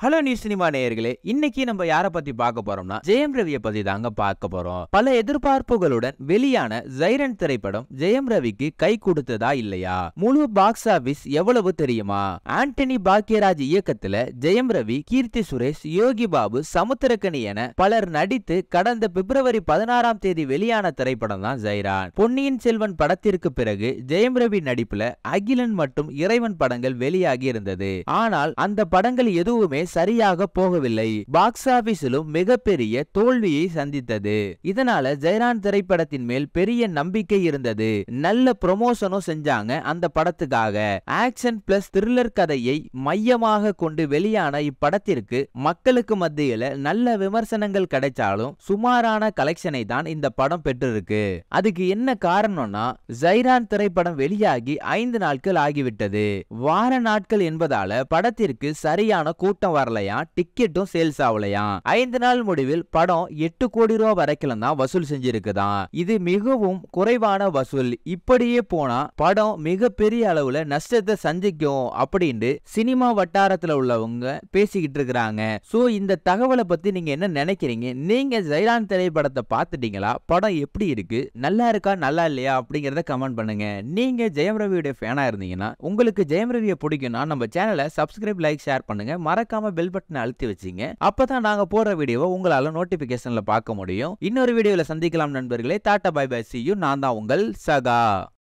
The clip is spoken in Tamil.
ஹலோ நியூ சினிமா நேயர்களே, இன்னைக்கு நம்ம யாரை பத்தி பார்க்க போறோம்னா ஜெயம் ரவியை பத்தி தாங்க பார்க்க போறோம். பல எதிர்பார்ப்புகளுடன் வெளியான ஜைரன் திரைப்படம் ஜெயம் ரவிக்கு கை கொடுத்ததா இல்லையா? முழு பாக்ஸ் ஆபீஸ் எவ்வளவு தெரியுமா? ஆண்டனி பாக்கியராஜ் இயக்கத்துல ஜெயம் ரவி, கீர்த்தி சுரேஷ், யோகி பாபு, சமுத்திரக்கனி என பலர் நடித்து கடந்த பிப்ரவரி 16ஆம் தேதி வெளியான திரைப்படம் தான் ஜைரான். பொன்னியின் செல்வன் படத்திற்கு பிறகு ஜெயம் ரவி நடிப்புல அகிலன் மற்றும் இறைவன் படங்கள் வெளியாகி இருந்தது. ஆனால் அந்த படங்கள் எதுவுமே சரியாக போகவில்லை. பாக்ஸ் ஆபீஸிலும் மிகப்பெரிய தோல்வியை சந்தித்தது. இதனால ஜெயரான் திரைப்படத்தின் மேல் பெரிய நம்பிக்கை இருந்தது. நல்ல ப்ரமோஷனும் செஞ்சாங்க அந்த படத்துக்காக. ஆக்ஷன் பிளஸ் த்ரில்லர் கதையை மையமாக கொண்டு வெளியான இப்படத்திற்கு மக்களுக்கு மத்தியில நல்ல விமர்சனங்கள் கிடைச்சாலும் சுமாரான கலெக்ஷனை தான் இந்த படம் பெற்றிருக்கு. அதுக்கு என்ன காரணம்னா, ஜைரான் திரைப்படம் வெளியாகி 5 நாட்கள் ஆகிவிட்டது. வார நாட்கள் என்பதால படத்திற்கு சரியான கூட்டம் வரலையா, டிக்கெட்டும் சேல்ஸ் ஆகலையா. 5 நாள் முடிவில் படம் 8 கோடி ரூபாய் வரைக்கும் தான் வசூல் செஞ்சிருக்குதான். இது மிகவும் குறைவான வசூல். இப்படியே போனா படம் மிகப்பெரிய அளவுல நஷ்டத்தை சந்திக்கும் அப்படின்னு சினிமா வட்டாரத்துல உள்ளவங்க பேசிக்கிட்டு இருக்கிறாங்க. சோ இந்த தகவலை பத்தி நீங்க என்ன நினைக்கிறீங்க? நீங்க ஜைரான் திரைப்படத்தை பார்த்துட்டீங்களா? படம் எப்படி இருக்கு? நல்லா இருக்கா நல்லா இல்லையா அப்படிங்கறத கமெண்ட் பண்ணுங்க. நீங்க ஜெயம் ரவியோட ஃபேனா இருந்தீங்கன்னா, உங்களுக்கு ஜெயம் ரவியை பிடிக்கும்னா நம்ம சேனலை சப்ஸ்கிரைப், லைக், ஷேர் பண்ணுங்க. மறக்காம பெல் பட்டனை அழுத்தி வச்சீங்க. அப்பதான் நாங்க போற வீடியோவை உங்களால நோட்டிபிகேஷன்ல பார்க்க முடியும். இன்னொரு வீடியோல சந்திக்கலாம் நண்பர்களே. டாடா பை பை, see you. நான் தான் உங்கள் சகா.